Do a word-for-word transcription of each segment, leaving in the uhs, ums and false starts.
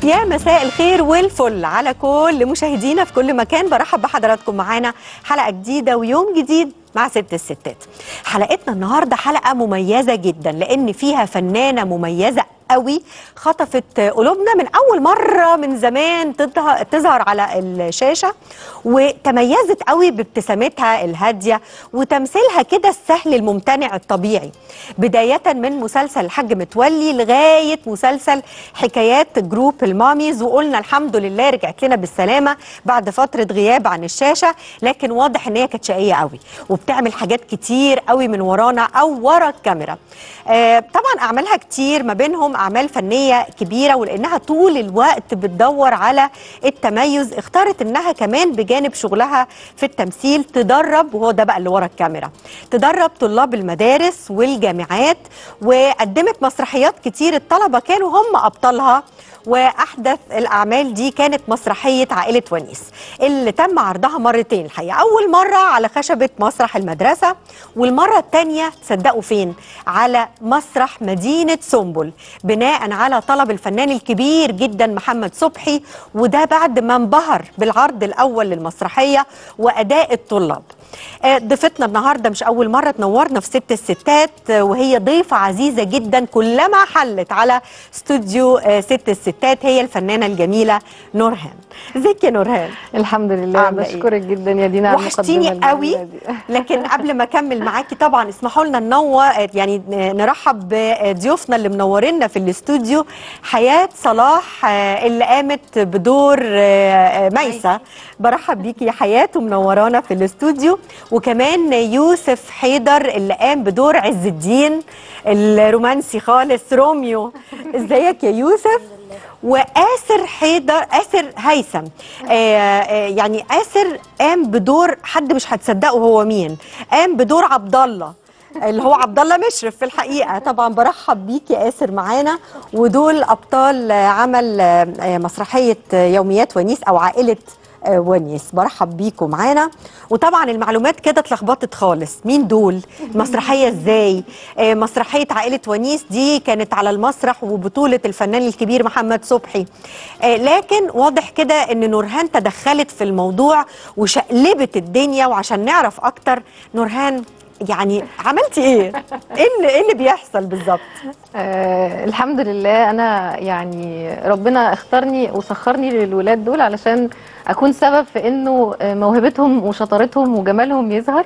يا مساء الخير والفل على كل مشاهدينا في كل مكان. برحب بحضراتكم معانا حلقة جديدة ويوم جديد مع ست الستات. حلقتنا النهاردة حلقة مميزة جدا لأن فيها فنانة مميزة قوي خطفت قلوبنا من أول مرة من زمان تظهر على الشاشة، وتميزت قوي بابتسامتها الهادية وتمثيلها كده السهل الممتنع الطبيعي، بداية من مسلسل الحاج متولي لغاية مسلسل حكايات جروب الماميز. وقلنا الحمد لله رجعت لنا بالسلامة بعد فترة غياب عن الشاشة، لكن واضح ان هي كانت شقية قوي وبتعمل حاجات كتير قوي من ورانا او ورا الكاميرا. آه طبعا اعمالها كتير، ما بينهم اعمال فنيه كبيره، ولانها طول الوقت بتدور على التميز اختارت انها كمان بجانب شغلها في التمثيل تدرب، وهو ده بقى اللي ورا الكاميرا، تدرب طلاب المدارس والجامعات، وقدمت مسرحيات كتير الطلبه كانوا هم ابطالها. واحدث الاعمال دي كانت مسرحيه عائله ونيس اللي تم عرضها مرتين الحقيقه، اول مره على خشبه مسرح المدرسه، والمره الثانيه تصدقوا فين؟ على مسرح مدينه سنبل، بناء على طلب الفنان الكبير جدا محمد صبحي، وده بعد ما انبهر بالعرض الاول للمسرحيه واداء الطلاب. ضيفتنا النهارده مش اول مره تنورنا في ست الستات، وهي ضيفه عزيزه جدا كلما حلت على استوديو ست الستات، هي الفنانه الجميله نورهان. ازيك يا نورهان؟ الحمد لله، بشكرك إيه؟ جدا يا دينا، وحشتيني قوي. لكن قبل ما اكمل معاكي طبعا اسمحوا لنا ننور يعني نرحب بضيوفنا اللي منورينا في الاستوديو. حياه صلاح اللي قامت بدور ميسة، برحب بيكي يا حياه ومنورانا في الاستوديو. وكمان يوسف حيدر اللي قام بدور عز الدين الرومانسي خالص روميو. ازيك يا يوسف؟ وآسر حيدر، آسر هيثم، آه آه يعني آسر قام بدور حد مش هتصدقوا هو مين، قام بدور عبد الله اللي هو عبد الله مشرف في الحقيقه. طبعا برحب بيك يا آسر معانا، ودول ابطال عمل مسرحيه يوميات ونيس او عائله ونيس. برحب بيكم معانا. وطبعا المعلومات كده اتلخبطت خالص، مين دول؟ مسرحيه ازاي؟ آه مسرحيه عائله ونيس دي كانت على المسرح وبطوله الفنان الكبير محمد صبحي، آه لكن واضح كده ان نورهان تدخلت في الموضوع وشقلبت الدنيا. وعشان نعرف اكتر نورهان يعني عملتي ايه؟ ايه اللي, إيه اللي بيحصل بالظبط؟ آه الحمد لله، انا يعني ربنا اختارني وسخرني للولاد دول علشان اكون سبب في انه موهبتهم وشطارتهم وجمالهم يظهر.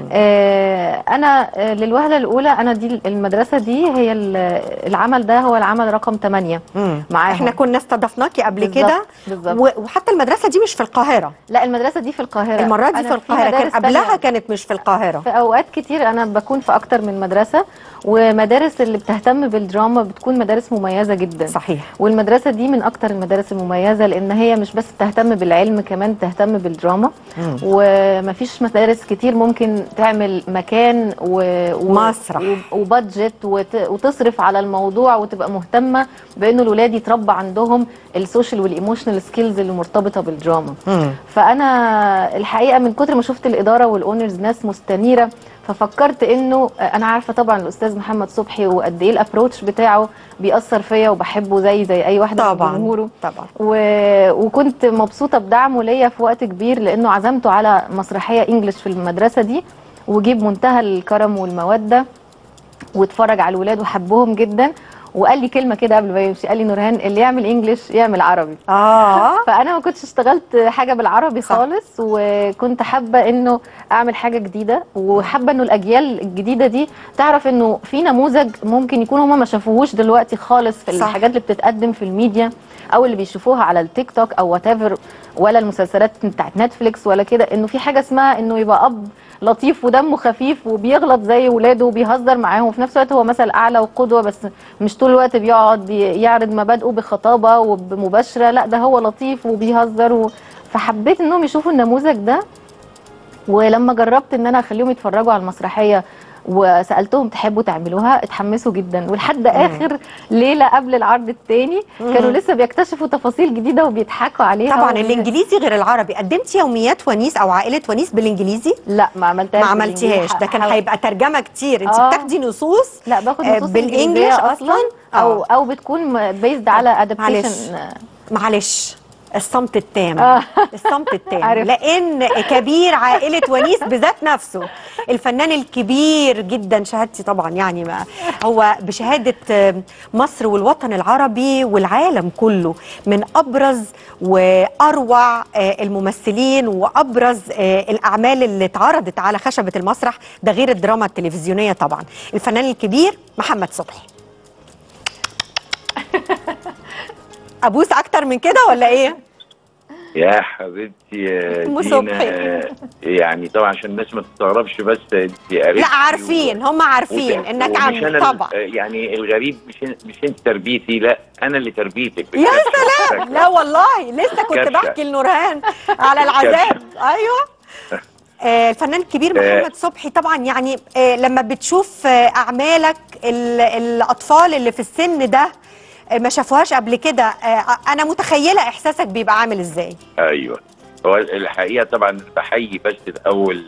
آه انا للوهله الاولى، انا دي المدرسه دي هي العمل ده هو العمل رقم ثمانية معاهم. احنا كنا استضفناكي قبل كده، وحتى المدرسه دي مش في القاهره. لا، المدرسه دي في القاهره، المره دي في القاهره، كان قبلها كانت مش في القاهره. في اوقات كتير انا بكون في اكتر من مدرسه، ومدارس اللي بتهتم بالدراما بتكون مدارس مميزه جدا. صحيح. والمدرسه دي من اكتر المدارس المميزه لان هي مش بس بتهتم بالعلم، كمان تهتم بالدراما. مم. ومفيش مدارس كتير ممكن تعمل مكان ومسرح و... وبادجت وت... وتصرف على الموضوع وتبقى مهتمه بانه الولاد يتربى عندهم السوشيال والايموشنال سكيلز اللي مرتبطه بالدراما. مم. فانا الحقيقه من كتر ما شفت الاداره والاونرز ناس مستنيره، ففكرت انه انا عارفه طبعا الاستاذ محمد صبحي وقد ايه الابروتش بتاعه بيأثر فيا وبحبه زي زي اي واحده من جمهوره طبعا. و... وكنت مبسوطه بدعمه ليا في وقت كبير، لانه عزمته على مسرحيه انجلش في المدرسه دي، وجيب منتهى الكرم والموده واتفرج على الولاد وحبهم جدا، وقال لي كلمه كده قبل ما يمشي، قال لي نورهان اللي يعمل انجلش يعمل عربي. اه فانا ما كنتش اشتغلت حاجه بالعربي صح. خالص، وكنت حابه انه اعمل حاجه جديده، وحابه انه الاجيال الجديده دي تعرف انه في نموذج ممكن يكون هم ما شافوهوش دلوقتي خالص في صح. الحاجات اللي بتتقدم في الميديا او اللي بيشوفوها على التيك توك او وات ايفر، ولا المسلسلات بتاعت نتفليكس ولا كده، انه في حاجه اسمها انه يبقى اب لطيف ودمه خفيف وبيغلط زي ولاده وبيهزر معاهم، وفي نفس الوقت هو مثل اعلى وقدوه، بس مش طول الوقت بيقعد يعرض مبادئه بخطابه وبمباشره، لا ده هو لطيف وبيهزر و... فحبيت انهم يشوفوا النموذج ده. ولما جربت ان انا اخليهم يتفرجوا على المسرحيه وسالتهم تحبوا تعملوها، اتحمسوا جدا، ولحد اخر ليله قبل العرض الثاني كانوا لسه بيكتشفوا تفاصيل جديده وبيضحكوا عليها. طبعا الانجليزي غير العربي. قدمتي يوميات ونيس او عائله ونيس بالانجليزي؟ لا ما عملتهاش. ما عملتيهاش، ده كان هيبقى ترجمه كتير. انت آه. بتاخدي نصوص؟ لا باخد نصوص بالانجلش اصلا، او او بتكون بيزد على ادابتيشن معلش الصمت التام. آه. الصمت التام عارف. لان كبير عائله ونيس بذات نفسه الفنان الكبير جدا، شهادتي طبعا يعني ما هو بشهاده مصر والوطن العربي والعالم كله من ابرز واروع الممثلين وابرز الاعمال اللي اتعرضت على خشبه المسرح، ده غير الدراما التلفزيونيه طبعا، الفنان الكبير محمد صبحي. ابوس اكتر من كده ولا ايه؟ يا حبيبتي يا دينا، يعني طبعا عشان الناس ما تستغربش، بس انت قريتي لا عارفين، هم عارفين انك عم طبعا. يعني الغريب مش مش انت تربيتي، لا انا اللي تربيتك. يا سلام، لا والله لسه كنت بحكي لنورهان على العذاب. ايوه آه الفنان الكبير محمد آه صبحي طبعا، يعني آه لما بتشوف آه اعمالك الاطفال اللي في السن ده ما شافوهاش قبل كده، انا متخيله احساسك بيبقى عامل ازاي. ايوه، هو الحقيقه طبعا بحيي بس الاول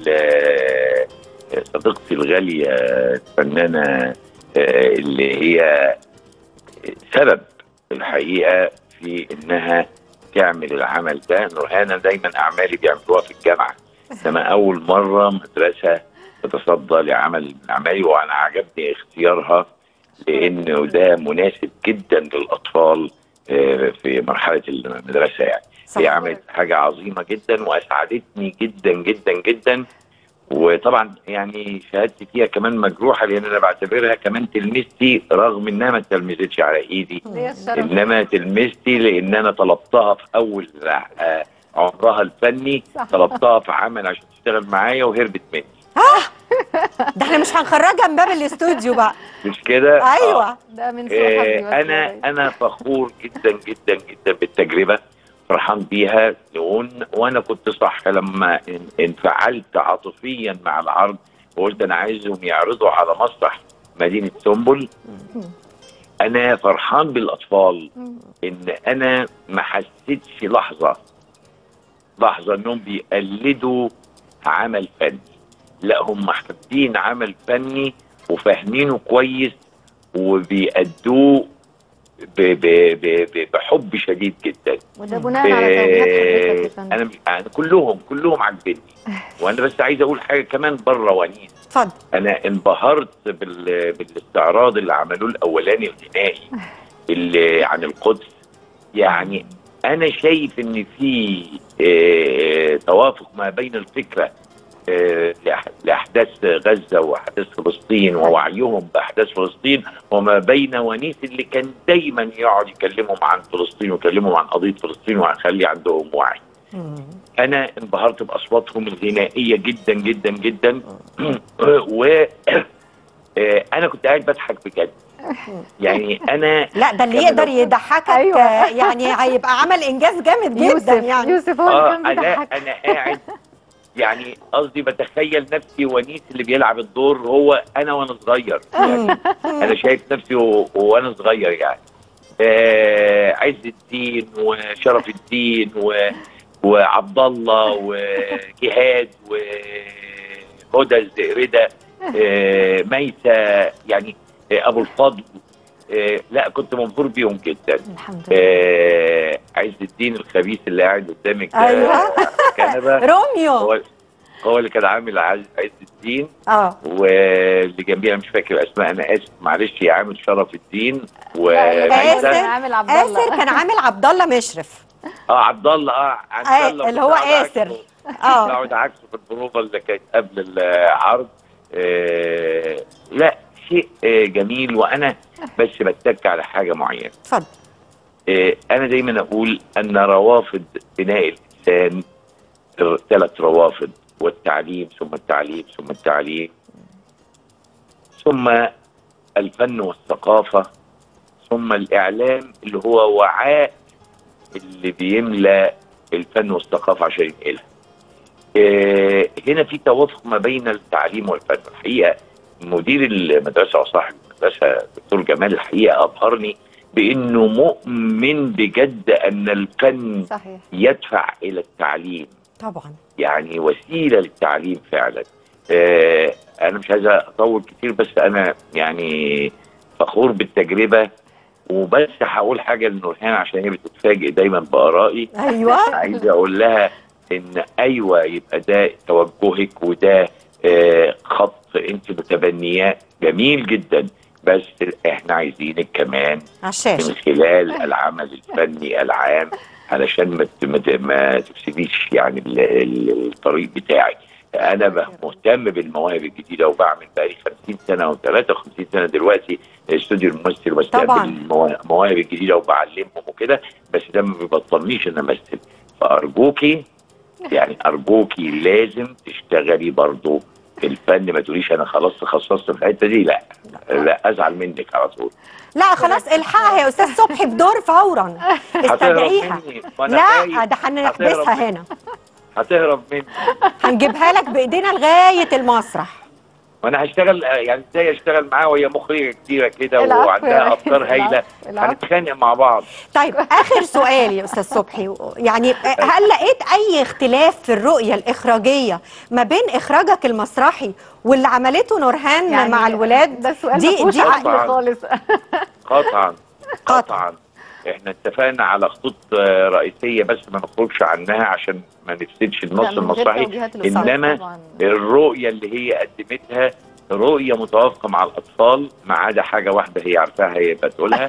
صديقتي الغاليه الفنانه اللي هي سبب الحقيقه في انها تعمل العمل ده. نورهان دايما اعمالي بيعملوها في الجامعه، انما اول مره مدرسه تتصدى لعمل من اعمالي، وانا عجبني اختيارها لانه ده مناسب جدا للاطفال في مرحله المدرسه. يعني هي عملت حاجه عظيمه جدا واسعدتني جدا جدا جدا، وطبعا يعني شهادتي فيها كمان مجروحه لان انا بعتبرها كمان تلميذتي، رغم انها ما تلمذتش على ايدي، انما تلميذتي لان انا طلبتها في اول عمرها الفني، طلبتها في عمل عشان تشتغل معايا وهربت مني. ده احنا مش هنخرجها من باب الاستوديو بقى، مش كده؟ ايوه آه. ده من سوء حظي. آه انا انا فخور جدا جدا جدا بالتجربه، فرحان بيها، وانا كنت صح لما انفعلت عاطفيا مع العرض وقلت انا عايزهم يعرضوا على مسرح مدينه سنبل. انا فرحان بالاطفال ان انا ما حسيتش لحظه لحظه انهم بيقلدوا عمل فني، لا هم حابين عمل فني وفاهمينه كويس وبيأدوه بحب شديد جدا. وده بناء على توجيهات حضرتك. انا مش يعني كلهم كلهم عاجبني. وانا بس عايز اقول حاجه كمان بره ونيس. اتفضل. انا انبهرت بال... بالاستعراض اللي عملوه الاولاني الغنائي اللي عن القدس. يعني انا شايف ان في اه توافق ما بين الفكره اه لاحداث غزه واحداث فلسطين ووعيهم باحداث فلسطين، وما بين ونيس اللي كان دايما يقعد يكلمهم عن فلسطين ويكلمهم عن قضيه فلسطين ويخلي عندهم وعي. انا انبهرت باصواتهم الغنائيه جدا جدا جدا و انا كنت قاعد بضحك بجد. يعني انا لا ده اللي يقدر يضحكك. أيوة. يعني هيبقى عمل انجاز جامد جدا. يوسف يعني يوسف هو اللي كان بيضحك. انا قاعد يعني قصدي بتخيل نفسي ونيس اللي بيلعب الدور هو انا وانا صغير. يعني انا شايف نفسي وانا صغير يعني. آه عز الدين وشرف الدين و وعبد الله وجهاد وهدى الزئردة آه ميسة، يعني آه ابو الفضل. آه لا كنت مبهور بيهم جدا. الحمد لله. آه عز الدين الخبيث اللي قاعد قدامك ده. ايوه كنبه روميو هو, هو اللي كان عامل عز الدين. اه واللي جنبي انا مش فاكر اسماء، انا اسف معلش، يا عامل شرف الدين وميسة. كان عامل عبد الله. آسر كان عامل عبد الله مشرف. اه عبد الله اه عبد الله اللي هو آسر. اه قاعد عكسه في البروفه اللي كانت قبل العرض. آه لا شيء آه جميل. وانا بس بتك على حاجه معينه. اتفضل. آه انا دايما اقول ان روافد بناء الانسان ثلاث روافد: والتعليم ثم التعليم ثم التعليم ثم الفن والثقافه ثم الاعلام اللي هو وعاء اللي بيملى الفن والثقافه عشان ينقلها. آه هنا في توافق ما بين التعليم والفن. الحقيقه مدير المدرسه وصاحب المدرسه دكتور جمال الحقيقه ابهرني بانه مؤمن بجد ان الفن صحيح. يدفع الى التعليم طبعا، يعني وسيله للتعليم فعلا. آه انا مش عايز اطول كتير، بس انا يعني فخور بالتجربه وبس هقول حاجه لنورهان عشان هي بتتفاجئ دايما بارائي. ايوه عايز اقول لها ان ايوه يبقى ده توجهك وده آه خط انت متبنياه جميل جدا، بس احنا عايزينك كمان على الشاشه من خلال العمل الفني العام علشان ما ما ما تفسديش يعني ال- ال- الطريق بتاعي. انا مهتم بالمواهب الجديده وبعمل بقالي خمسين سنه او ثلاثة وخمسين سنه دلوقتي استوديو الممثل وبستقبل المواهب الجديده وبعلمهم وكده، بس ده ما بيبطلنيش ان امثل. فارجوكي يعني ارجوكي لازم تشتغلي برضو في الفن، ما تقوليش انا خلاص تخصصت في الحته دي، لا لا ازعل منك على طول. لا خلاص الحقها يا استاذ صبحي بدور فورا، استدعيها. لا ده هنحبسها هنا، هتهرب مني، هنجيبها لك بايدينا لغايه المسرح. وانا هشتغل يعني ازاي اشتغل معاها وهي مخرجه كتيره كده وعندها افكار هايله، هنتخانق مع بعض. طيب اخر سؤال يا استاذ صبحي، يعني هل لقيت اي اختلاف في الرؤيه الاخراجيه ما بين اخراجك المسرحي واللي عملته نورهان يعني مع الولاد؟ ده سؤال دي دي عقل خالص. قطعا قطعا احنا اتفقنا على خطوط رئيسيه بس ما نخرجش عنها عشان ما نفسدش النص المسرحي، انما الرؤيه اللي هي قدمتها رؤيه متوافقه مع الاطفال، ما عدا حاجه واحده هي عارفاها هي بتقولها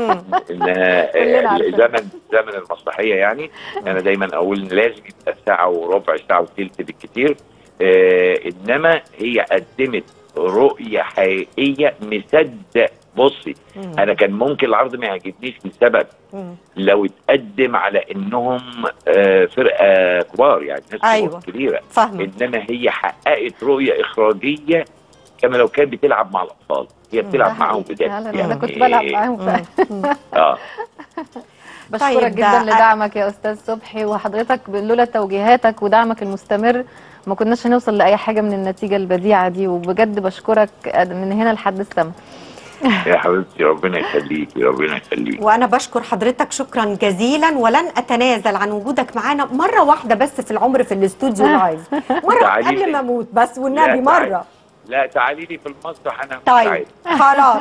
انها زمن زمن المسرحيه. يعني انا دايما اقول ان لازم يبقى ساعه وربع، ساعه وثلث بالكثير، آه انما هي قدمت رؤيه حقيقيه. مصدق بصي مم. انا كان ممكن العرض ما يعجبنيش لسبب مم. لو اتقدم على انهم آه فرقه كبار يعني ناس أيوة. كبيره، فهمت. انما هي حققت رؤيه اخراجيه كما لو كانت بتلعب مع الاطفال، هي بتلعب مم. معاهم بجد يعني انا كنت بلعب معاهم فعلا. اه بشكرك طيب جدا لدعمك يا استاذ صبحي، وحضرتك لولا توجيهاتك ودعمك المستمر ما كناش هنوصل لاي حاجه من النتيجه البديعه دي، وبجد بشكرك من هنا لحد السما. يا حبيبتي ربنا يخليكي ربنا يخليكي. وانا بشكر حضرتك شكرا جزيلا، ولن اتنازل عن وجودك معانا مره واحده بس في العمر في الاستوديو لايف، مره قبل ما اموت بس والنبي مره. لا تعالي لي في المسرح انا. طيب خلاص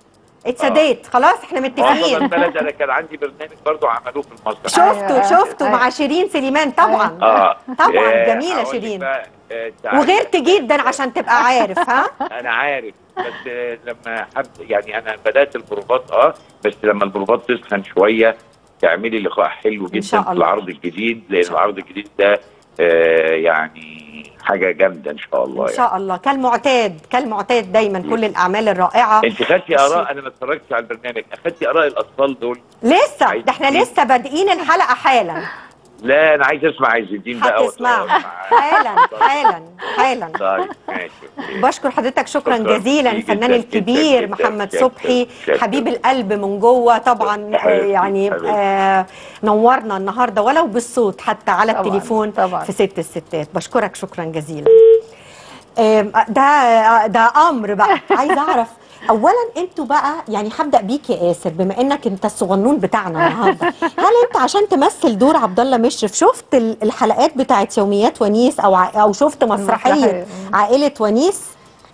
اتسديت خلاص احنا متفقين. البلد انا كان عندي برنامج برضو عملوه في المسرح. شفته أيوة شفته أيوة مع شيرين سليمان طبعا. اه طبعا جميله شيرين آه وغيرت جدا عشان تبقى عارف. ها انا عارف بس لما حد يعني انا بدات البروفات اه بس لما البروفات تسخن شويه تعملي لقاء حلو جدا في العرض الجديد، لان العرض الجديد ده آه يعني حاجه جامده ان شاء الله. ان شاء يعني. الله كالمعتاد كالمعتاد دايما كل الاعمال الرائعه. انت خدتي اراء، انا ما اتفرجتش على البرنامج، اخدتي اراء الاطفال دول؟ لسه ده احنا لسه بادئين الحلقه حالا. لا انا عايز اسمع عز الدين بقى. هتسمعوا حالا حالا حالا. طيب ماشي. بشكر حضرتك شكرا جزيلا الفنان الكبير جداً محمد جداً صبحي جداً حبيب القلب من جوه طبعا. يعني آه نورنا النهارده ولو بالصوت حتى على طبعًا التليفون طبعًا في ست الستات. بشكرك شكرا جزيلا. آه ده ده امر بقى عايز اعرف اولا انتوا بقى، يعني هبدا بيك يا ياسر بما انك انت الصغنون بتاعنا النهارده، هل انت عشان تمثل دور عبد الله مشرف شفت الحلقات بتاعت يوميات ونيس او او شفت مسرحيه عائله ونيس؟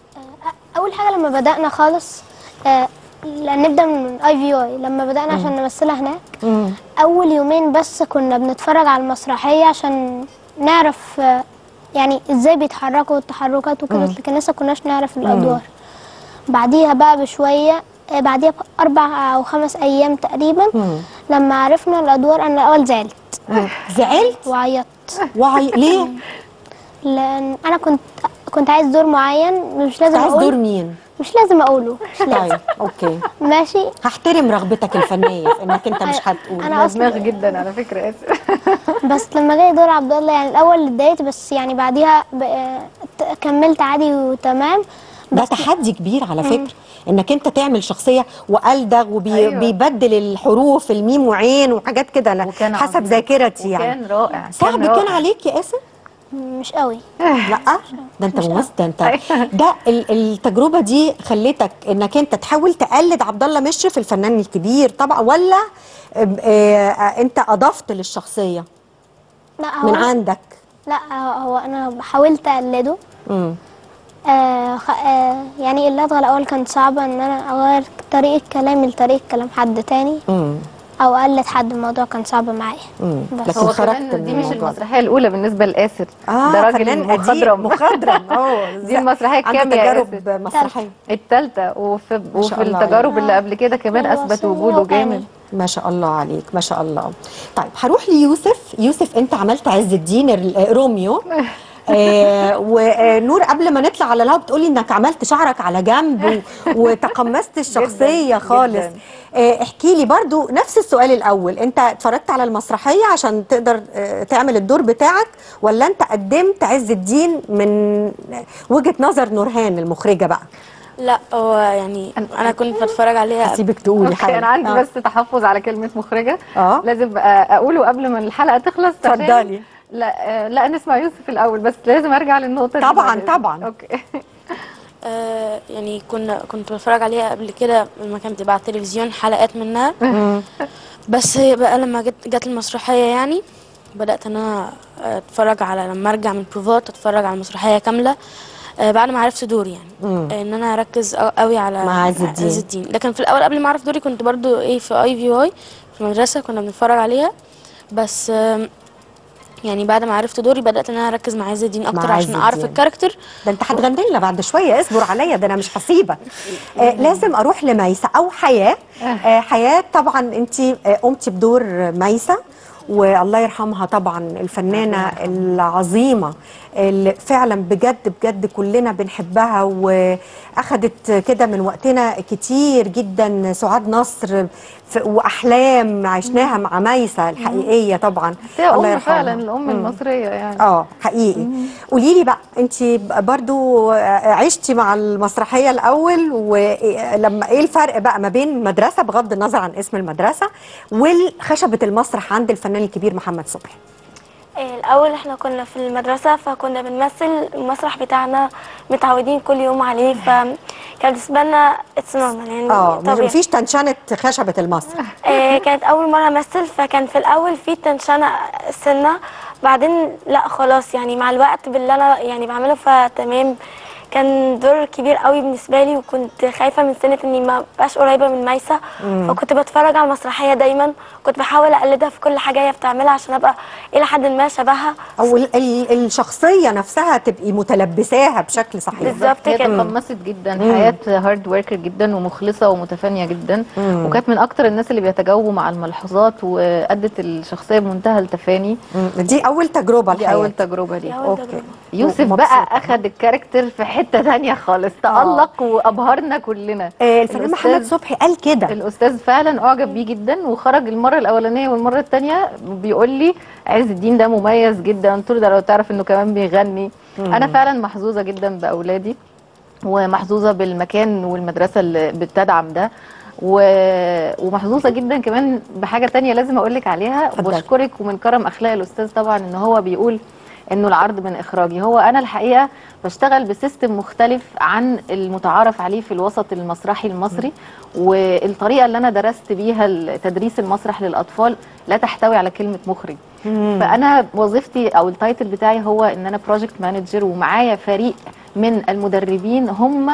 اول حاجه لما بدانا خالص آه نبدا من اي في اي لما بدانا عشان نمثلها هناك. مم. اول يومين بس كنا بنتفرج على المسرحيه عشان نعرف آه يعني ازاي بيتحركوا التحركات وكده، لكن لسه كناش نعرف الادوار. بعديها بقى بشويه آه بعديها باربع او خمس ايام تقريبا مم. لما عرفنا الادوار انا الاول زعلت. زعلت وعيطت. وعي... ليه؟ لان انا كنت كنت عايز دور معين مش لازم عايز اقول. دور مين؟ مش لازم اقوله. مش لازم. طيب اوكي ماشي. هحترم رغبتك الفنيه في انك انت مش هتقول. انا دماغ جدا على فكره اسف. بس لما جاي دور عبد الله يعني الاول اتضايقت، بس يعني بعديها كملت عادي وتمام. ده تحدي كبير على فكره مم. انك انت تعمل شخصيه وألدغ وبيبدل أيوة. الحروف الميم وعين وحاجات كده حسب ذاكرتي يعني. وكان رائع. صعب كان, كان عليك يا اسر؟ مش قوي. لا ده انت ممثل. ده انت ده التجربه دي خلتك انك انت تحاول تقلد عبد الله مشرف الفنان الكبير طبعا، ولا انت اضفت للشخصيه لا هو من عندك؟ لا هو انا حاولت اقلده. امم آه خ... آه يعني اللدغة الأول كانت صعبة إن أنا أغير طريقة كلامي لطريقة كلام حد تاني امم أو أقلد حد. الموضوع كان صعب معايا. امم بس لكن هو خرجت كمان من دي مش الموضوع ده. المسرحيه الاولى بالنسبه لآسر. اه ده راجل فنان قديم مخضرم. مخضرم اه دي المسرحيه الكام عنده يا تجارب آسر؟ مسرحيه. التالتة. وفي, ما شاء وفي الله التجارب عليك. اللي قبل كده كمان والوصية اثبت وجوده جامد. ما شاء الله عليك ما شاء الله. طيب هروح ليوسف. يوسف انت عملت عز الدين ال- روميو. آه ونور قبل ما نطلع على الهوا بتقولي انك عملت شعرك على جنب و- وتقمصت الشخصيه جداً، خالص. جداً. آه احكي لي برضو نفس السؤال الاول، انت اتفرجت على المسرحيه عشان تقدر آه تعمل الدور بتاعك، ولا انت قدمت عز الدين من وجهه نظر نورهان المخرجه بقى؟ لا هو يعني انا كنت بتفرج عليها. هسيبك تقولي اوكي حاجه. انا عندي آه. بس تحفظ على كلمه مخرجه. اه لازم اقوله قبل ما الحلقه تخلص. عشان- اتفضلي. لا لا نسمع يوسف الاول، بس لازم ارجع للنقطه دي طبعاً، بعدين. طبعاً. اوكي. آه يعني كنا كنت بتفرج عليها قبل كده لما كانت بتبقى على التلفزيون حلقات منها. بس هي بقى لما جت جت المسرحيه يعني بدات ان انا اتفرج على لما ارجع من البروفات اتفرج على المسرحيه كامله. آه بعد ما عرفت دوري يعني مم. آه ان انا اركز أو- قوي على مع عز الدين. عز الدين. لكن في الاول قبل ما اعرف دوري كنت برضو ايه في اي في واي في المدرسه كنا بنتفرج عليها. بس آم، يعني بعد ما عرفت دوري بدات ان انا اركز مع عز الدين اكتر مع عز عشان اعرف الدين. الكاركتر. ده انت هتغني لنا بعد شويه، اصبر عليا ده انا مش هسيبك. آه لازم اروح لميسة او حياه. آه حياه طبعا انت آه قمتي بدور ميسة، والله يرحمها طبعا الفنانه العظيمه اللي فعلا بجد بجد كلنا بنحبها، واخدت كده من وقتنا كتير جدا. سعاد نصر ف- واحلام عشناها مع ميسة الحقيقيه طبعا. هي الله ام يرحمها. فعلا الام مم. المصريه يعني. اه حقيقي. قولي لي بقى انت برضو عشتي مع المسرحيه الاول، ولما ايه الفرق بقى ما بين مدرسه بغض النظر عن اسم المدرسه والخشبه المسرح عند الفنان الكبير محمد صبحي؟ الأول احنا كنا في المدرسة فكنا بنمثل المسرح بتاعنا متعودين كل يوم عليه، فكان بالنسبة لنا اتس نورمال يعني اه طبيعي. مفيش تنشنه خشبه المسرح. آه كانت أول مرة أمثل فكان في الأول في تنشنة سنة، بعدين لا خلاص يعني مع الوقت باللي أنا يعني بعمله فتمام. كان دور كبير قوي بالنسبه لي وكنت خايفه من سنه اني ما بقاش قريبه من ميسة، فكنت بتفرج على المسرحيه دايما، كنت بحاول اقلدها في كل حاجه هي بتعملها عشان ابقى الى حد ما شبهها. او ال ال الشخصيه نفسها تبقي متلبساها بشكل صحيح. بالظبط هي كده. تقمصت جدا. حياه هارد وركر جدا ومخلصه ومتفانيه جدا. مم. وكانت من اكتر الناس اللي بيتجاوبوا مع الملحوظات وادت الشخصيه بمنتهى التفاني. مم. دي اول تجربه دي الحقيقه. اول تجربه دي لي. أول اوكي. تجربة. يوسف مبسوطة. بقى اخد الكاركتر في حته ثانيه خالص، تألق وابهرنا كلنا. آه الفنان الأستاذ- محمد صبحي قال كده. الاستاذ فعلا اعجب بيه جدا، وخرج المره الاولانيه والمره الثانيه بيقول لي عز الدين ده مميز جدا. قلت له ده لو تعرف انه كمان بيغني. انا فعلا محظوظه جدا باولادي، ومحظوظه بالمكان والمدرسه اللي بتدعم ده، و... ومحظوظه جدا كمان بحاجه تانية لازم اقول لك عليها. اتفضلي. وبشكرك ومن كرم اخلاق الاستاذ طبعا ان هو بيقول انه العرض من اخراجي. هو انا الحقيقه بشتغل بسيستم مختلف عن المتعارف عليه في الوسط المسرحي المصري، والطريقه اللي انا درست بيها تدريس المسرح للاطفال لا تحتوي على كلمه مخرج. فانا وظيفتي او التايتل بتاعي هو ان انا بروجكت مانجر، ومعايا فريق من المدربين هم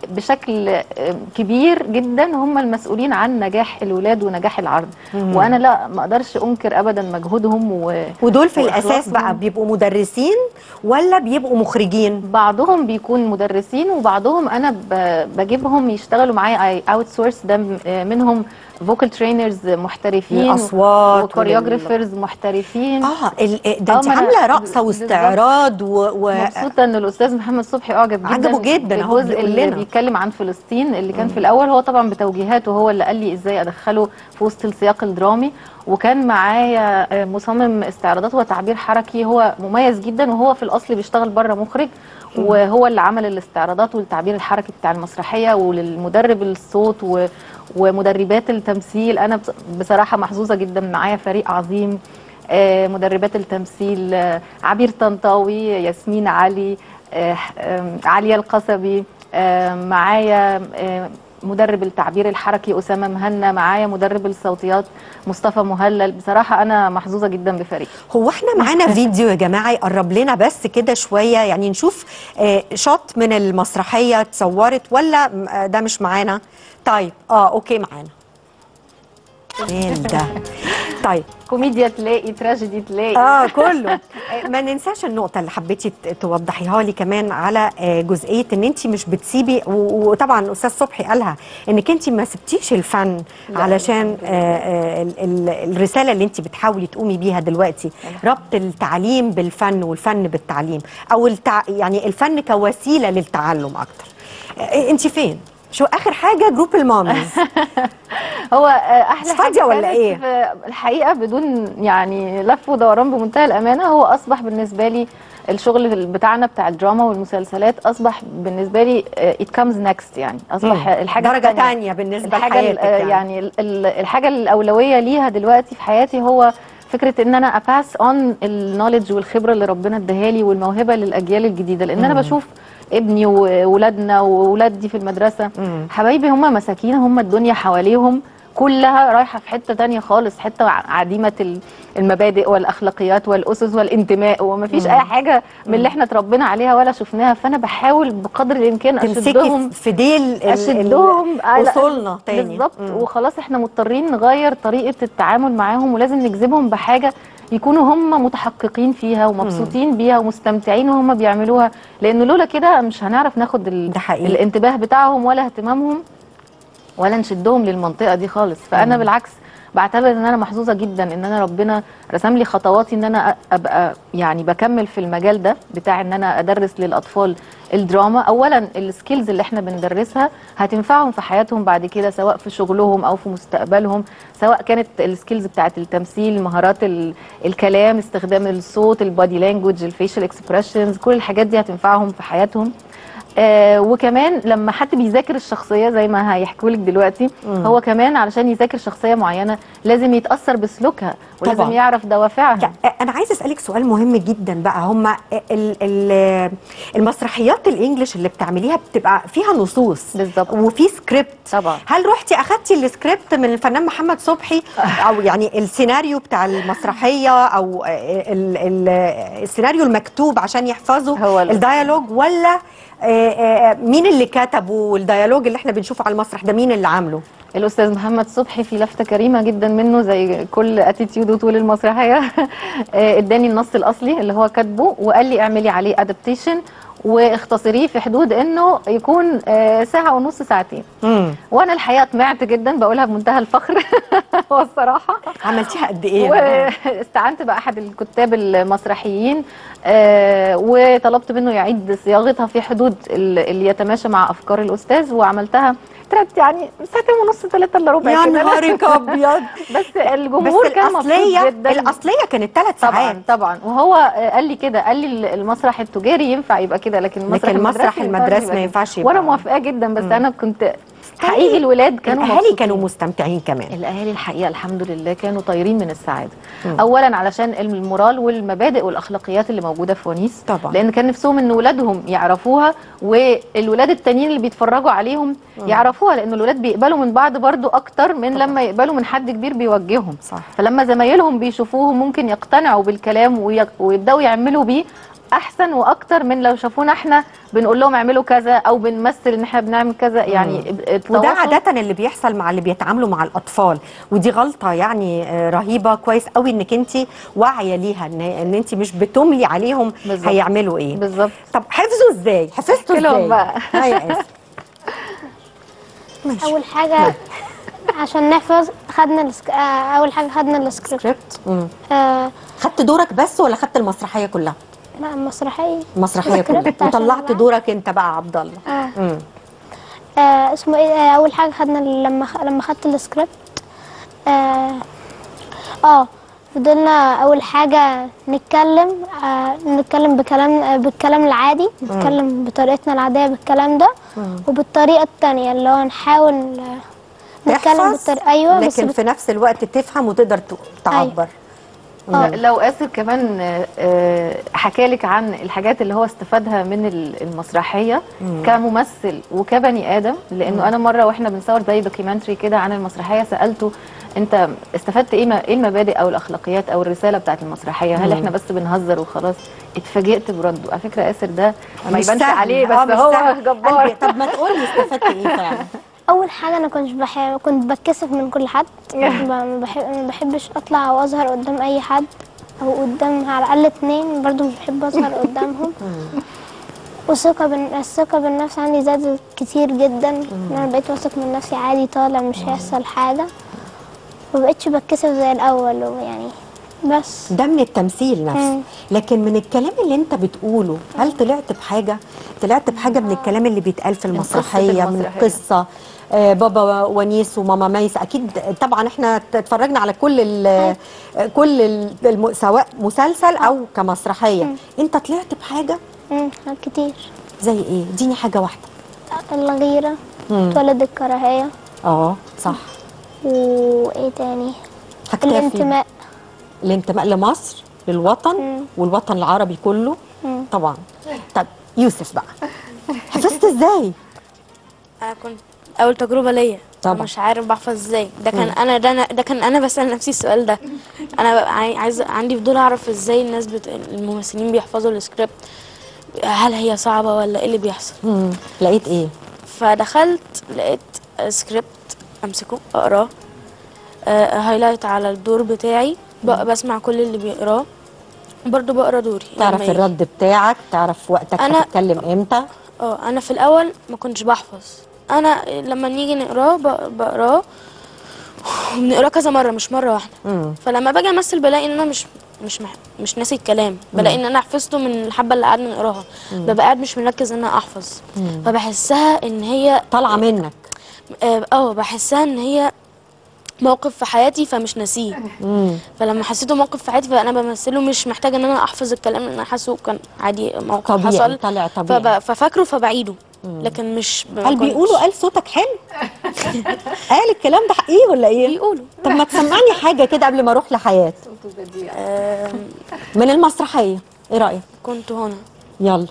بشكل كبير جدا هم المسؤولين عن نجاح الولاد ونجاح العرض. وانا لا ما اقدرش انكر ابدا مجهودهم و... ودول في الاساس وإخلاصهم. بقى بيبقوا مدرسين ولا بيبقوا مخرجين؟ بعضهم بيكون مدرسين، وبعضهم انا ب- بجيبهم يشتغلوا معايا اوت سورس. ده م- منهم فوكال ترينرز محترفين، الأصوات وكوريوجرافرز محترفين. اه ال- ده آه، انت ما أنا- عامله رقصه بالظبط. واستعراض و, و... مبسوطه ان الاستاذ محمد صبحي اعجب جدا عجبه جدا، أهو بالجزء بيقول اللي لنا. بيتكلم عن فلسطين اللي كان في الاول. هو طبعا بتوجيهاته هو اللي قال لي ازاي ادخله في وسط السياق الدرامي. وكان معايا آه، مصمم استعراضات وتعبير حركي هو مميز جدا، وهو في الاصل بيشتغل بره مخرج، وهو اللي عمل الاستعراضات والتعبير الحركي بتاع المسرحيه، وللمدرب الصوت و... ومدربات التمثيل. انا بص- بصراحه محظوظه جدا، معايا فريق عظيم. آه، مدربات التمثيل آه، عبير طنطاوي، ياسمين علي، آه، آم، عليا القصبي، آه، معايا آه، مدرب التعبير الحركي اسامه مهنا، معايا مدرب الصوتيات مصطفى مهلل. بصراحه انا محظوظه جدا بفريق. هو احنا معانا فيديو يا جماعه يقرب لنا بس كده شويه، يعني نشوف آه شوت من المسرحيه اتصورت ولا آه ده مش معانا؟ طيب اه اوكي معانا. فين ده؟ طيب كوميديا تلاقي، تراجيدي تلاقي، اه كله. ما ننساش النقطه اللي حبيتي توضحيها لي كمان على جزئيه ان انت مش بتسيبي، وطبعا استاذ صبحي قالها انك انت ما سبتيش الفن علشان آه ال ال الرساله اللي انت بتحاولي تقومي بيها دلوقتي، ربط التعليم بالفن والفن بالتعليم، او التع يعني الفن كوسيله للتعلم اكتر. آه انت فين؟ شو اخر حاجه جروب المامز؟ هو احلى حاجه ولا ايه؟ الحقيقه بدون يعني لف ودوران بمنتهى الامانه، هو اصبح بالنسبه لي الشغل بتاعنا بتاع الدراما والمسلسلات اصبح بالنسبه لي ات كامز نيكست، يعني اصبح مم. الحاجه درجه ثانيه بالنسبه لحياتك. يعني, يعني الحاجه الاولويه ليها دلوقتي في حياتي هو فكره ان انا اباس اون النوليدج والخبره اللي ربنا اداها لي والموهبه للاجيال الجديده، لان انا بشوف ابني وولادنا وولادي في المدرسه مم. حبايبي هم مساكين، هم الدنيا حواليهم كلها رايحه في حته تانية خالص، حته عديمه المبادئ والاخلاقيات والاسس والانتماء، ومفيش اي حاجه من اللي احنا اتربينا عليها ولا شفناها. فانا بحاول بقدر الامكان اشدهم في ديل اشدهم وصولنا تاني بالظبط، وخلاص احنا مضطرين نغير طريقه التعامل معاهم، ولازم نجذبهم بحاجه يكونوا هم متحققين فيها ومبسوطين بيها ومستمتعين وهم بيعملوها، لانه لولا كده مش هنعرف ناخد الانتباه بتاعهم ولا اهتمامهم ولا نشدهم للمنطقه دي خالص. فانا مم. بالعكس بعتبر ان انا محظوظه جدا ان انا ربنا رسم لي خطواتي ان انا ابقى يعني بكمل في المجال ده بتاع ان انا ادرس للاطفال الدراما. اولا السكيلز اللي احنا بندرسها هتنفعهم في حياتهم بعد كده، سواء في شغلهم او في مستقبلهم، سواء كانت السكيلز بتاعت التمثيل، مهارات الكلام، استخدام الصوت، البادي لانجوج، الفيشل اكسبريشنز، كل الحاجات دي هتنفعهم في حياتهم. آه وكمان لما حد بيذاكر الشخصيه زي ما هيحكوا لك دلوقتي، مم. هو كمان علشان يذاكر شخصيه معينه لازم يتاثر بسلوكها ولازم طبعا يعرف دوافعها. انا عايزه اسالك سؤال مهم جدا بقى، هم المسرحيات الانجليش اللي بتعمليها بتبقى فيها نصوص بالظبط وفي سكريبت طبعا، هل رحتي اخدتي السكريبت من الفنان محمد صبحي او يعني السيناريو بتاع المسرحيه او ال ال السيناريو المكتوب عشان يحفظوا الديالوج، ولا مين اللي كتبه؟ والديالوج اللي احنا بنشوفه على المسرح ده مين اللي عامله؟ الاستاذ محمد صبحي في لفته كريمه جدا منه زي كل اتيتيود طول المسرحيه اداني النص الاصلي اللي هو كاتبه وقال لي اعملي عليه ادابتيشن واختصريه في حدود انه يكون ساعه ونص ساعتين. مم. وانا الحقيقه طمعت جدا، بقولها بمنتهى الفخر والصراحه. عملتيها قد ايه؟ واستعنت باحد الكتاب المسرحيين آه وطلبت منه يعيد صياغتها في حدود اللي يتماشى مع افكار الاستاذ، وعملتها يعني ساعتين ونص ثلاثه الا ربع يا نهارك ابيض. بس الجمهور بس كان مبسوط جدا. الاصليه كانت ثلاث ساعات طبعا طبعا، وهو قال لي كده، قال لي المسرح التجاري ينفع يبقى كده لكن المسرح, لكن المسرح المدرسي ما ينفعش يبقى. وانا موافقه جدا، بس م. انا كنت حقيقي الولاد كانوا الاهالي مبسوطين. كانوا مستمتعين كمان. الاهالي الحقيقه الحمد لله كانوا طايرين من السعاده. م. اولا علشان المورال والمبادئ والاخلاقيات اللي موجوده في ونيس طبعا، لان كان نفسهم ان ولادهم يعرفوها والولاد التانيين اللي بيتفرجوا عليهم م. يعرفوها، لان الولاد بيقبلوا من بعض برضو اكتر من طبعا. لما يقبلوا من حد كبير بيوجههم. صح. فلما زمايلهم بيشوفوهم ممكن يقتنعوا بالكلام ويبداوا يعملوا بيه احسن واكتر من لو شافونا احنا بنقول لهم اعملوا كذا او بنمثل ان احنا بنعمل كذا. يعني وده عاده اللي بيحصل مع اللي بيتعاملوا مع الاطفال، ودي غلطه يعني رهيبه. كويس قوي انك انت واعيه ليها ان ان انت مش بتملي عليهم بالزبط. هيعملوا ايه بالظبط. طب حفظوا ازاي؟ حفظتوا ازاي بقى؟ هيا اول حاجه عشان نحفظ خدنا السك... اول حاجه خدنا السكريبت. آه خدت دورك بس ولا خدت المسرحيه كلها؟ لا المسرحيه المسرحيه كلها. وطلعت دورك انت بقى عبد الله. اه. آه اسمه ايه آه اول حاجه خدنا لما خ... لما خدت السكريبت اه, آه فضلنا اول حاجه نتكلم آه نتكلم بكلام آه بالكلام العادي، نتكلم بطريقتنا العاديه بالكلام ده، مم. وبالطريقه الثانيه اللي هو نحاول نتكلم بالطريقه ايوه لكن بس في نفس الوقت تفهم وتقدر تعبر. أيوة. آه. لو آسر كمان آه، حكالك عن الحاجات اللي هو استفادها من ال- المسرحيه مم. كممثل وكبني ادم، لانه انا مره واحنا بنصور زي دوكيومنتري كده عن المسرحيه سالته انت استفدت ايه ما- ايه المبادئ او الاخلاقيات او الرساله بتاعت المسرحيه؟ هل مم. احنا بس بنهزر وخلاص؟ اتفاجئت برده. على فكره آسر ده ما مش يبانش سهل. عليه آه، بس مش هو سهل. جبار. قلبي، طب ما تقولي استفدت ايه فعلا؟ اول حاجه انا كنت بحب كنت بتكسف من كل حد، ب- ما بحب ما بحبش اطلع او اظهر قدام اي حد او قدام على الاقل اتنين، برضو مش بحب اظهر قدامهم. والثقه بال... الثقه بالنفس عندي زادت كتير جدا، ان انا بقيت واثق من نفسي عادي طالع مش هيحصل حاجه، ومبقتش بتكسف زي الاول يعني. بس ده من التمثيل نفسه. مم. لكن من الكلام اللي انت بتقوله، هل طلعت بحاجه طلعت بحاجه من الكلام اللي بيتقال في المسرحيه، من المسرحية. القصه؟ آه، بابا ونيس وماما ميس، اكيد طبعا احنا اتفرجنا على كل ال كل ال- الم- سواء مسلسل او كمسرحيه. انت طلعت بحاجه مم. كتير. زي ايه؟ اديني حاجه واحده. الغيره، مم. تولد الكراهيه، اه صح. وايه تاني؟ هكتفي. الانتماء. الانتماء لمصر، للوطن مم. والوطن العربي كله. مم. طبعا. طب يوسف بقى، حفظت ازاي؟ انا كنت اول تجربه ليا، طبعا. مش عارف بحفظ ازاي. ده كان انا ده, أنا ده كان انا بسال نفسي السؤال ده. انا بقى عاي- عايزه عندي فضول اعرف ازاي الناس بت... الممثلين بيحفظوا السكريبت. هل هي صعبه ولا ايه اللي بيحصل؟ مم. لقيت ايه؟ فدخلت لقيت سكريبت امسكه اقراه، آه، هايلايت على الدور بتاعي، بق- بسمع كل اللي بيقراه، برضه بقرا دوري. تعرف لما يجي. الرد بتاعك، تعرف وقتك أنا- هتتكلم امتى. اه انا في الاول ما كنتش بحفظ. انا لما نيجي نقراه ب- بقراه، بنقراه كذا مره مش مره واحده. مم. فلما باجي امثل بلاقي ان انا مش مش مح... مش ناسي الكلام، بلاقي ان انا حفظته من الحبه اللي قعدنا نقراها. ببقى قاعد مش مركز ان انا احفظ. فبحسها ان هي طالعه منك. اه آه، بحسها ان هي موقف في حياتي فمش ناسيه. مم. فلما حسيته موقف في حياتي فانا بمثله مش محتاجه ان انا احفظ الكلام، لان انا حاسه كان عادي موقف طبيعي، حصل. طلع طبيعي. فب... ففاكره فبعيده. لكن مش ما قال كنتش- بيقولوا قال صوتك حلو. قال الكلام ده حقيقي ولا ايه؟ بيقولوا. طب ما تسمعني حاجه كده قبل ما اروح لحياه آم، من المسرحيه، ايه رايك؟ كنت هنا. يلا.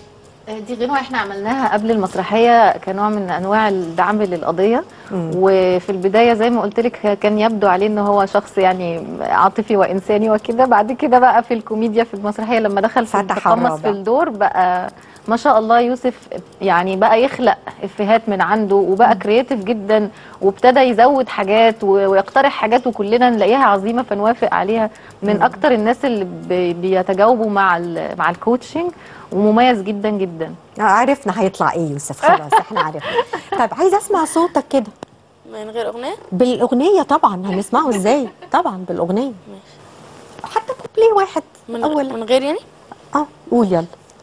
دي غنوة احنا عملناها قبل المسرحية كنوع من انواع الدعم للقضية. وفي البداية زي ما قلت لك كان يبدو عليه ان هو شخص يعني عاطفي وانساني وكده، بعد كده بقى في الكوميديا في المسرحية لما دخل في فتح تقمص الرابع. في الدور بقى ما شاء الله. يوسف يعني بقى يخلق افيهات من عنده وبقى كرياتيف جدا، وابتدى يزود حاجات و- ويقترح حاجات وكلنا نلاقيها عظيمه فنوافق عليها. من اكتر الناس اللي بي- بيتجاوبوا مع ال- مع الكوتشنج، ومميز جدا جدا. عرفنا هيطلع ايه يوسف، خلاص احنا عرفنا. طب عايزه اسمع صوتك كده من غير اغنيه. بالاغنيه. طبعا هنسمعه ازاي؟ طبعا بالاغنيه. حتى كوبليه واحد من, اول. من غير يعني. اه قول يلا.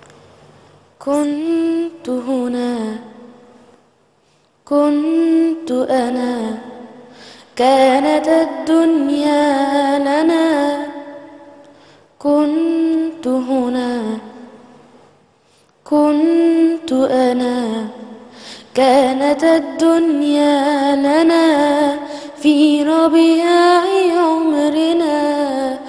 كنت هنا، كنت أنا، كانت الدنيا لنا. كنت هنا، كنت أنا، كانت الدنيا لنا. في ربيع عمرنا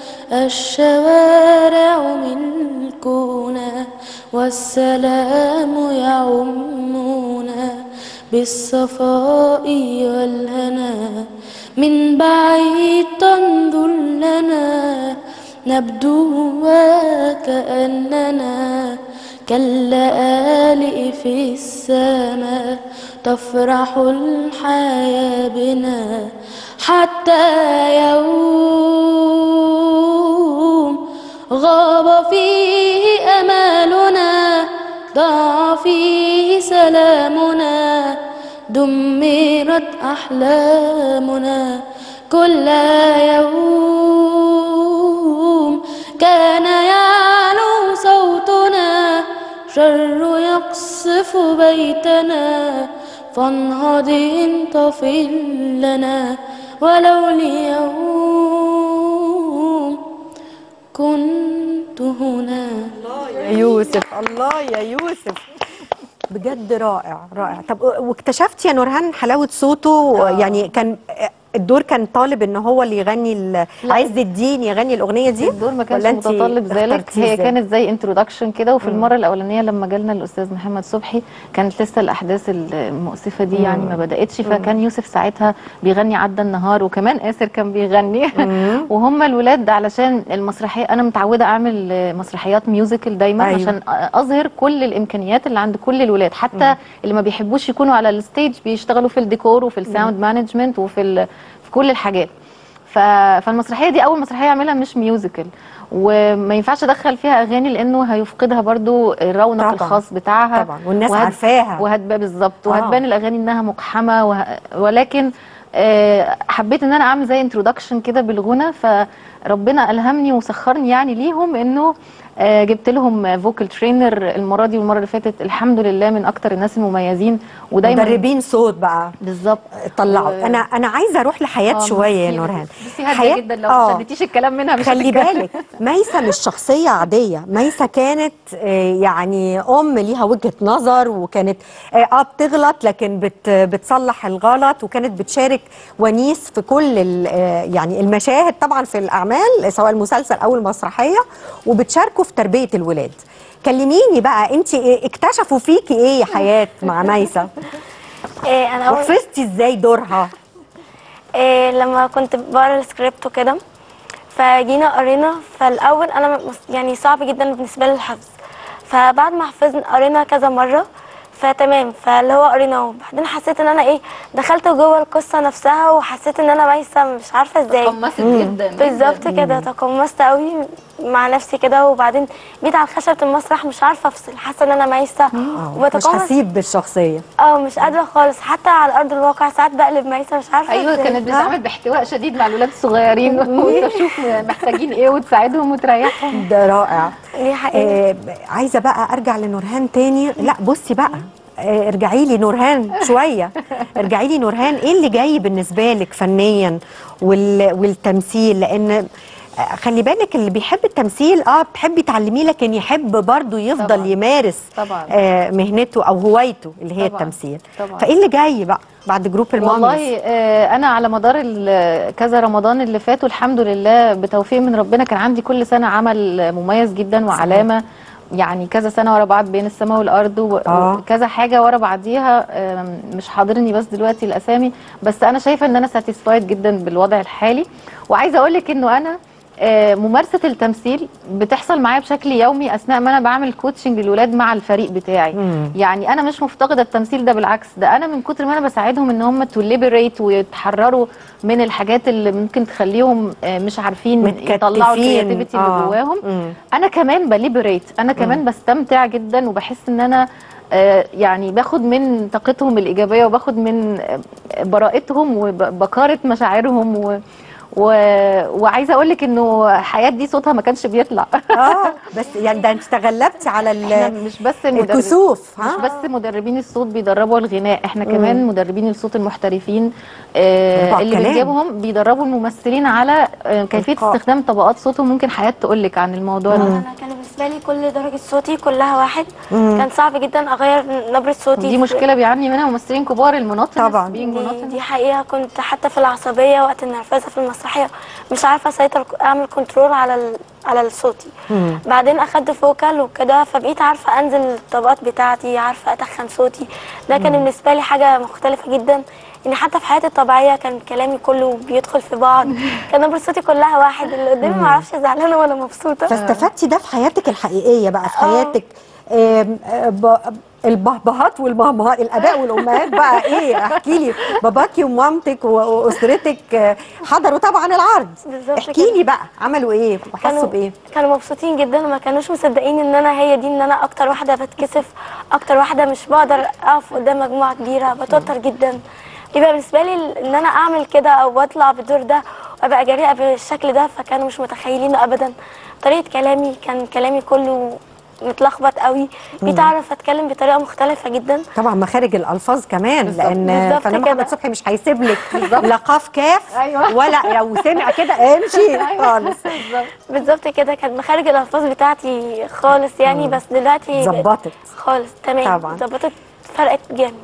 الشوارع ملكنا، والسلام يعمنا بالصفاء والهنا. من بعيد تنظر لنا نبدو وكأننا كاللآلئ في السماء، تفرح الحياة بنا. حتى يوم غاب فيه أمالنا، ضاع فيه سلامنا، دمرت أحلامنا. كل يوم كان يعلو صوتنا، شر يقصف بيتنا، فانهض انطفئ لنا ولو ليوم. كنت هنا. يا يوسف، الله يا يوسف، بجد رائع رائع. طب واكتشفت يا نورهان حلاوه صوته؟ يعني كان الدور كان طالب ان هو اللي يغني ال- عز الدين يغني الاغنيه دي؟ الدور ما كانش ولا أنتي متطلب ذلك، اخترتيه هي إزاي؟ كانت زي انترودكشن كده. وفي المره الاولانيه لما جالنا الاستاذ محمد صبحي كانت لسه الاحداث المؤسفه دي يعني ما بداتش، فكان يوسف ساعتها بيغني عدى النهار، وكمان آسر كان بيغني وهم الولاد علشان المسرحيه انا متعوده اعمل مسرحيات ميوزيكال دايما. أيوة. عشان اظهر كل الامكانيات اللي عند كل الولاد، حتى اللي ما بيحبوش يكونوا على الستيج بيشتغلوا في الديكور وفي الساوند مانجمنت وفي ال... في كل الحاجات. ف... فالمسرحيه دي اول مسرحيه اعملها مش ميوزيكال، وما ينفعش ادخل فيها اغاني لانه هيفقدها برضو الرونق طبعاً. الخاص بتاعها طبعا والناس وهت... عارفاها. وهتبقى بالظبط، آه. وهتبان الاغاني انها مقحمه وه... ولكن آه حبيت ان انا اعمل زي انترودكشن كده بالغنى، فربنا الهمني وسخرني يعني ليهم انه آه جبت لهم فوكال ترينر المره دي والمره اللي فاتت، الحمد لله من اكتر الناس المميزين ودايما مدربين صوت بقى بالظبط طلعوا. و- انا انا عايزه اروح لحياه آه، شويه يا ميرسي. نورهان. بصي هاديه حياة- جدا، لو آه. ما شدتيش الكلام منها مش خلي هتتكلم. بالك ميسة مش شخصية عادية، ميسة كانت آه، يعني أم ليها وجهة نظر، وكانت اه آه، بتغلط لكن بت بتصلح الغلط، وكانت بتشارك ونيس في كل ال- آه، يعني المشاهد طبعا في الأعمال سواء المسلسل أو المسرحية، وبتشاركوا في تربية الولاد. كلميني بقى انت اكتشفوا فيكي ايه يا حياة مع ميسة؟ إيه انا أول وحفظتي ازاي دورها؟ إيه لما كنت بقرا السكريبت وكده فجينا قرينا، فالاول انا مس- يعني صعب جدا بالنسبه لي الحفظ، فبعد ما حفظنا قرينا كذا مره فتمام، فاللي هو قريناه وبعدين حسيت ان انا ايه دخلت جوه القصه نفسها وحسيت ان انا ميسة مش عارفه ازاي. تقمصت جدا بالظبط كده تقمصت قوي مع نفسي كده، وبعدين جيت على خشبه المسرح مش عارفه افصل، حاسه ان انا ميسة مش هسيب بالشخصية. اه مش قادره خالص، حتى على ارض الواقع ساعات بقلب ميسة مش عارفه ايوه إزاي. كانت بتتعامل باحتواء شديد مع الولاد الصغيرين وتشوف محتاجين ايه وتساعدهم وتريحهم. ده رائع. دي حقيقة. آه عايزه بقى ارجع لنورهان تاني. لا بصي بقى، آه ارجعي لي نورهان شويه، ارجعي لي نورهان، ايه اللي جاي بالنسبه لك فنيا وال والتمثيل؟ لان آه خلي بالك اللي بيحب التمثيل اه بتحبي تعلميه، لكن يحب برضه يفضل طبعاً. يمارس طبعا آه مهنته او هوايته اللي هي طبعاً. التمثيل. طبعاً. فايه اللي جاي بقى بعد جروب المامز؟ والله آه، انا على مدار ال- كذا رمضان اللي فاتوا الحمد لله بتوفيق من ربنا كان عندي كل سنه عمل مميز جدا وعلامه، يعني كذا سنه ورا بعض بين السماء والارض و- آه. وكذا حاجه ورا بعضيها. آم، مش حاضرني بس دلوقتي الاسامي، بس انا شايفه ان انا ساتيسفايد جدا بالوضع الحالي. وعايزه اقول لك انه انا آه، ممارسه التمثيل بتحصل معايا بشكل يومي اثناء ما انا بعمل كوتشنج للولاد مع الفريق بتاعي. مم. يعني انا مش مفتقده التمثيل ده، بالعكس ده انا من كتر ما انا بساعدهم ان هم تو ليبريت ويتحرروا من الحاجات اللي ممكن تخليهم آه، مش عارفين يطلعوا متكتفين. الكرياتيفيتي آه. اللي جواهم. مم. انا كمان بليبريت، انا كمان بستمتع جدا وبحس ان انا آه، يعني باخد من طاقتهم الايجابيه وباخد من آه، براءتهم وبكاره مشاعرهم و و... وعايزه اقول لك انه حياه دي صوتها ما كانش بيطلع. اه بس يعني ده انت تغلبتي على احنا ال- مش بس مدرب... الكسوف. مش ها بس مدربين الصوت بيدربوا الغناء، احنا كمان مدربين الصوت المحترفين آه ربع اللي كلام. بنجيبهم بيدربوا الممثلين على آه كيفيه إلقاء. استخدام طبقات صوتهم. ممكن حياه تقول لك عن الموضوع ده. انا كان بالنسبه لي كل درجه صوتي كلها واحد، كان صعب جدا اغير نبره صوتي. دي في- مشكله بيعاني منها ممثلين كبار، المناطق طبعاً. دي, دي حقيقه، كنت حتى في العصبيه وقت النرفزه في المسرحيه مش عارفه اسيطر اعمل كنترول على ال... على صوتي. بعدين اخدت فوكال وكده فبقيت عارفه انزل الطبقات بتاعتي، عارفه اتخن صوتي. ده كان بالنسبه لي حاجه مختلفه جدا، ان حتى في حياتي الطبيعيه كان كلامي كله بيدخل في بعض، كان نبره صوتي كلها واحد، اللي قدامي ما اعرفش زعلانه ولا مبسوطه. فاستفدتي ده في حياتك الحقيقيه بقى، في حياتك آم، آه، ب- البهبهات والمهمهات، الاباء والامهات بقى ايه؟ احكي لي باباكي ومامتك و- واسرتك آه، حضروا طبعا العرض، بالظبط احكي لي كده. بقى عملوا ايه وحسوا كانوا بايه؟ كانوا مبسوطين جدا وما كانوش مصدقين ان انا هي دي، ان انا اكتر واحده بتكسف، اكتر واحده مش بقدر اقف قدام مجموعه كبيره، بتوتر جدا. يبقى بالنسبه لي ان انا اعمل كده او اطلع بالدور ده وابقى جريئه بالشكل ده، فكانوا مش متخيلين ابدا. طريقه كلامي كان كلامي كله متلخبط قوي، بقيت اعرف اتكلم بطريقه مختلفه جدا. طبعا مخارج الالفاظ كمان، لان بالظبط فنان كده. محمد صبحي مش هيسيب لك لا قاف كاف أيوة. ولا لو سمع كده امشي خالص. بالظبط كده، كانت مخارج الالفاظ بتاعتي خالص يعني، بس دلوقتي بقت ظبطت خالص تمام، طبعاً. ظبطت، فرقت جامد.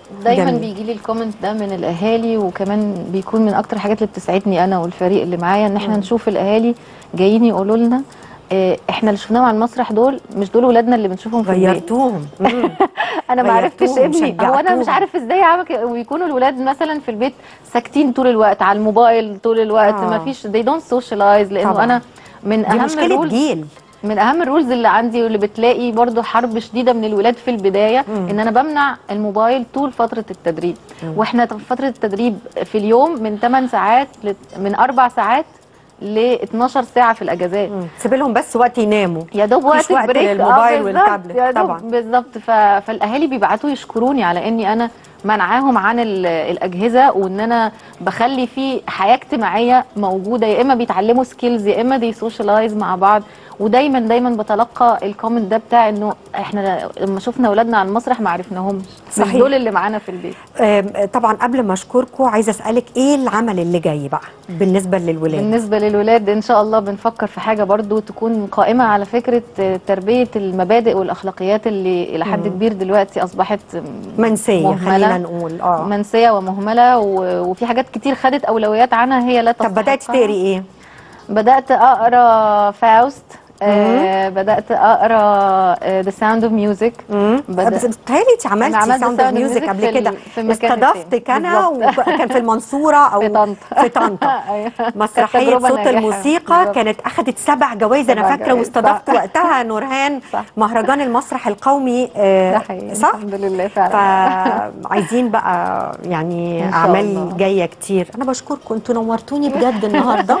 دايما جميل. بيجي لي الكومنت ده من الاهالي، وكمان بيكون من اكتر الحاجات اللي بتسعدني انا والفريق اللي معايا ان احنا مم. نشوف الاهالي جايين يقولوا لنا اه احنا اللي شفناهم على المسرح دول مش دول ولادنا اللي بنشوفهم في البيت. غيرتهم. مم. انا ما عرفتش غيرتوهم، ابني، هو انا مش شجعتوهم. عارف ازاي عمل كده، ويكونوا الولاد مثلا في البيت ساكتين طول الوقت على الموبايل طول الوقت، آه. ما فيش they don't socialize، لانه طبعاً. انا من دي اهم مشكله الرولز جيل. من اهم الرولز اللي عندي واللي بتلاقي برضو حرب شديده من الولاد في البدايه، مم. ان انا بمنع الموبايل طول فتره التدريب. مم. واحنا في فتره التدريب في اليوم من ثمان ساعات ل... من اربع ساعات ل اتناشر ساعه في الاجازات. سيب لهم بس وقت يناموا، يا دوب مفيش وقت وقت البريك للموبايل آه بالظبط، والتابلت يا دوب طبعاً. بالظبط. ف... فالاهالي بيبعتوا يشكروني على اني انا منعاهم عن ال... الاجهزه، وان انا بخلي في حياه اجتماعيه موجوده، يا اما بيتعلموا سكيلز يا اما دي سوشيالايز مع بعض. ودايما دايما بتلقى الكومنت ده بتاع انه احنا لما شفنا اولادنا على المسرح ما عرفناهمش، مش صحيح. دول اللي معانا في البيت. آم، طبعا قبل ما اشكركم عايزه اسالك ايه العمل اللي جاي بقى بالنسبه للولاد؟ بالنسبه للولاد ان شاء الله بنفكر في حاجه برضو تكون قائمه على فكره تربيه المبادئ والاخلاقيات اللي الى حد مم. كبير دلوقتي اصبحت منسيه، مهملة. خلينا نقول اه منسيه ومهمله، و- وفي حاجات كتير خدت اولويات عنها هي لا طب بدات تستحقها. تقري ايه؟ بدات اقرا فاوست، آه بدات اقرا ذا ساوند اوف ميوزك. امم بدأ- بس بتهيألي انت أنا عملتي عملت ساوند اوف Sound of ميوزك Music قبل في ال- كده، في مكان استضفتك تاني. انا بالظبط. وكان في المنصوره او في طنطا. في طنطا أيوة. كانت مسرحيه تجربة صوت ناجحة. الموسيقى، بالظبط. كانت اخذت سبع جوائز انا سبع فاكره، جوائز، واستضفت صح. وقتها نورهان صح. مهرجان المسرح القومي آه، ده حقيقي صح؟ الحمد لله فعلا. فعايزين بقى يعني إن شاء اعمال الله. جايه كتير. انا بشكركم، انتوا نورتوني بجد النهارده،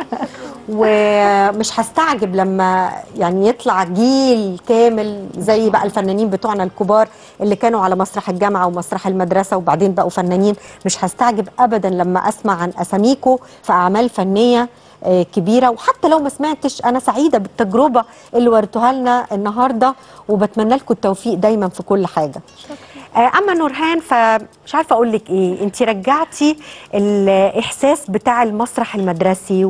ومش هستعجب لما يعني يطلع جيل كامل زي بقى الفنانين بتوعنا الكبار اللي كانوا على مسرح الجامعه ومسرح المدرسه وبعدين بقوا فنانين. مش هستعجب ابدا لما اسمع عن اساميكم في اعمال فنيه آه، كبيره. وحتى لو ما سمعتش انا سعيده بالتجربه اللي وريتوها لنا النهارده، وبتمنى لكم التوفيق دايما في كل حاجه. آه، اما نورهان فمش عارفه اقول لك ايه، انت رجعتي الاحساس بتاع المسرح المدرسي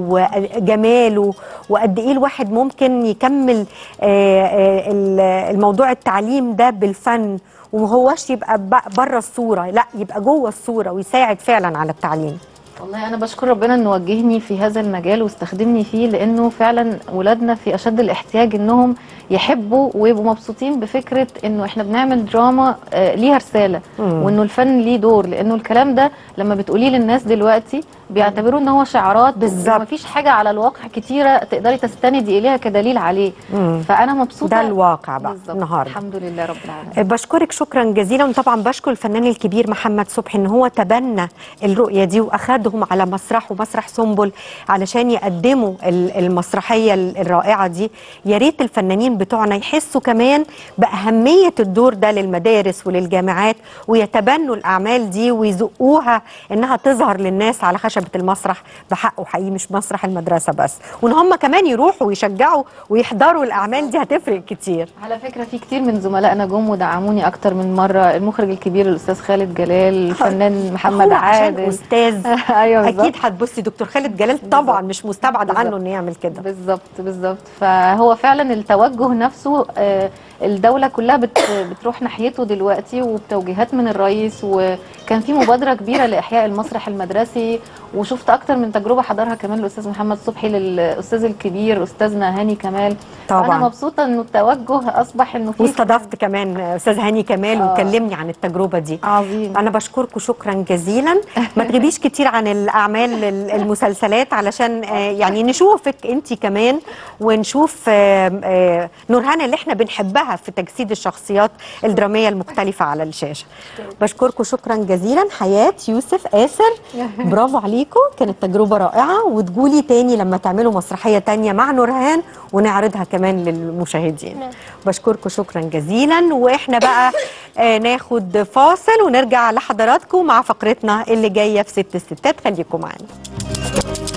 وجماله، وقد ايه الواحد ممكن يكمل آه، آه، ال- الموضوع التعليم ده بالفن، ومهوش يبقى بره الصوره، لا يبقى جوه الصوره ويساعد فعلا على التعليم. والله انا بشكر ربنا انه وجهني في هذا المجال واستخدمني فيه، لانه فعلا ولادنا في اشد الاحتياج انهم يحبوا ويبقوا مبسوطين بفكره انه احنا بنعمل دراما آه ليها رساله، مم. وانه الفن ليه دور. لانه الكلام ده لما بتقوليه للناس دلوقتي بيعتبروه ان هو شعارات، بالظبط. ومفيش حاجه على الواقع كتيره تقدري تستندي اليها كدليل عليه. مم. فانا مبسوطه ده الواقع بقى بالظبط. النهارده. الحمد لله رب العالمين. بشكرك شكرا جزيلا، وطبعا بشكر الفنان الكبير محمد صبحي ان هو تبنى الرؤيه دي واخدهم على مسرحه مسرح سنبل علشان يقدموا ال- المسرحيه ال- الرائعه دي. يا ريت الفنانين بتوعنا يحسوا كمان باهميه الدور ده للمدارس وللجامعات، ويتبنوا الاعمال دي ويزقوها انها تظهر للناس على خشبه المسرح بحقه حقيقي، مش مسرح المدرسه بس، وان هم كمان يروحوا ويشجعوا ويحضروا الاعمال دي هتفرق كتير. على فكرة في كتير من زملائنا جم ودعموني أكتر من مرة، المخرج الكبير الأستاذ خالد جلال، الفنان محمد هو عشان عادل. استاذ أيوة بالظبط. اكيد هتبصي دكتور خالد جلال طبعا مش مستبعد عنه انه يعمل كده. بالظبط بالظبط. فهو فعلا التوجه نفسه آه، الدولة كلها بت بتروح ناحيته دلوقتي، وبتوجيهات من الرئيس، وكان في مبادرة كبيرة لإحياء المسرح المدرسي، وشفت أكتر من تجربة حضرها كمان الأستاذ محمد صبحي للأستاذ الكبير أستاذنا هاني كمال. طبعا. أنا مبسوطة إنه التوجه أصبح إنه في واستضفت كمان استاذ هاني كمال آه. وكلمني عن التجربه دي. عظيم. انا بشكركم شكرا جزيلا. ما تغيبيش كتير عن الاعمال ال- المسلسلات علشان آه، يعني نشوفك انت كمان، ونشوف آه، آه، نورهان اللي احنا بنحبها في تجسيد الشخصيات الدراميه المختلفه على الشاشه. بشكركم شكرا جزيلا. حياه يوسف آسر، برافو عليكم، كانت تجربه رائعه، وتقولي تاني لما تعملوا مسرحيه تانيه مع نورهان ونعرضها كمان للمشاهدين. نعم. بشكركم شكرا جزيلا. واحنا بقى آه ناخد فاصل ونرجع لحضراتكم مع فقرتنا اللي جايه في ست الستات. خليكم معانا.